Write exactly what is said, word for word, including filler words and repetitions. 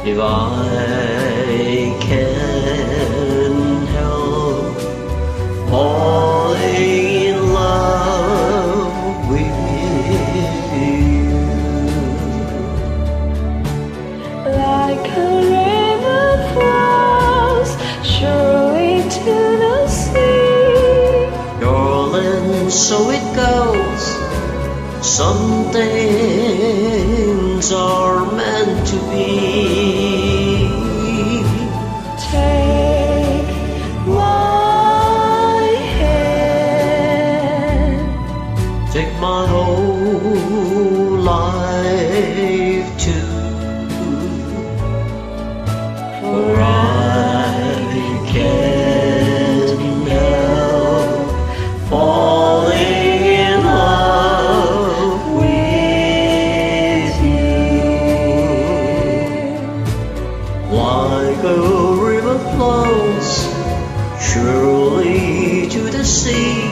If I can help falling in love with you, like a river flows surely to the sea, darling, so it goes. Some things are meant to be. Take my hand, Take my whole life too, for I can't help falling in love with you. Like a river flows surely to the sea,